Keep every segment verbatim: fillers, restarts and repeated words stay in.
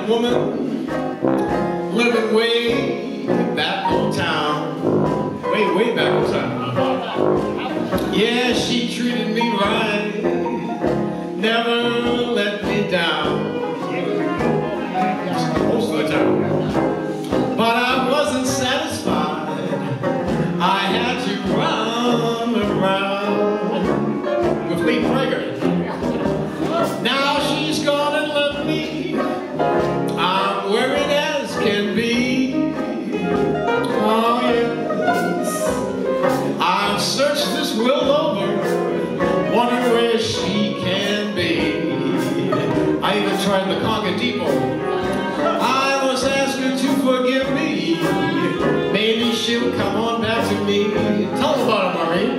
a woman living way back-o-town, way, way back-o-town. Yeah, she treated me right, never let me down, most of the time. But I wasn't satisfied, I had to run around with Lee Prager. Now she's gone and left me, I'm worried as can be. Oh yes, I've searched this world over, wondering where she can be. I even tried the Conga Depot. I was asked her to forgive me, maybe she'll come on back to me. Tell them about it, Maureen.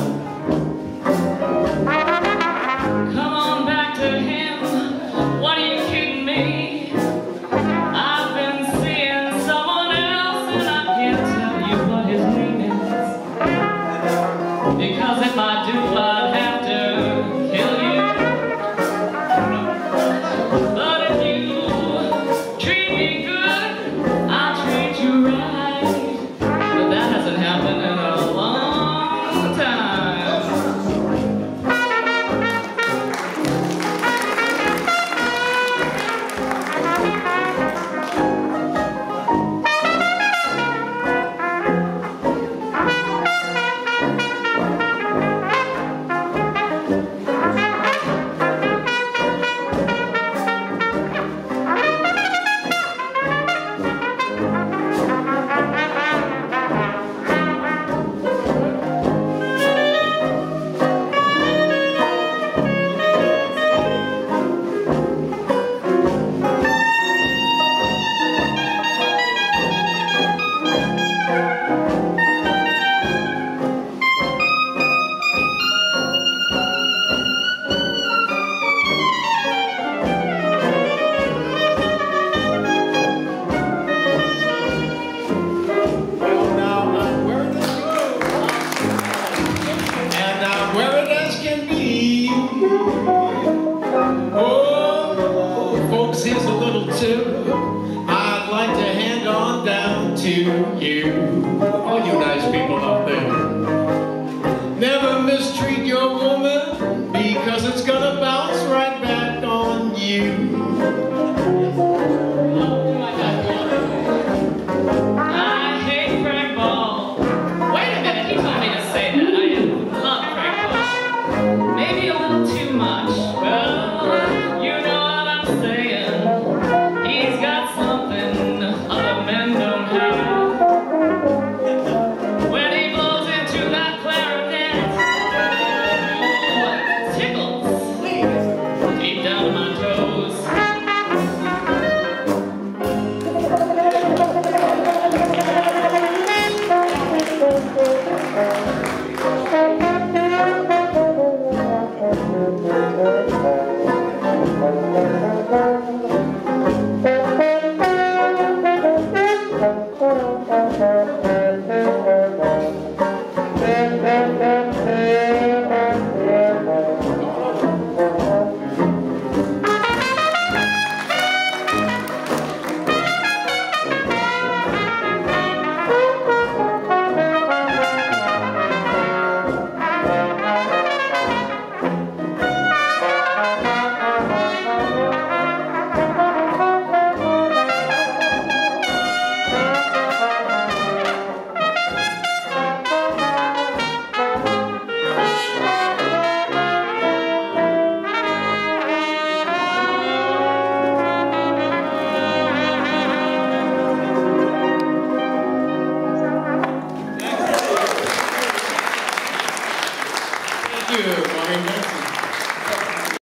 I'd like to hand on down to you, all you nice people out there. Never mistreat your woman, because it's gonna bounce right back on you. I hate crack balls. Wait a minute, he told me to say that. I love crack balls. Maybe a little too much. Well, you know what I'm saying.